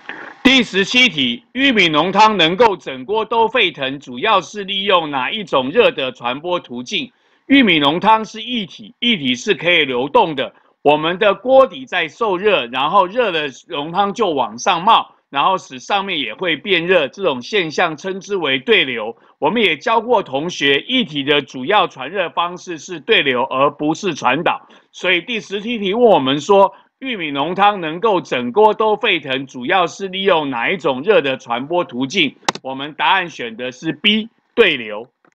第17题，玉米浓汤能够整锅都沸腾，主要是利用哪一种热的传播途径？玉米浓汤是液体，液体是可以流动的。我们的锅底在受热，然后热的浓汤就往上冒，然后使上面也会变热，这种现象称之为对流。我们也教过同学，液体的主要传热方式是对流，而不是传导。所以第17题问我们说，玉米浓汤能够整锅都沸腾，主要是利用哪一种热的传播途径？我们答案选的是 B， 对流。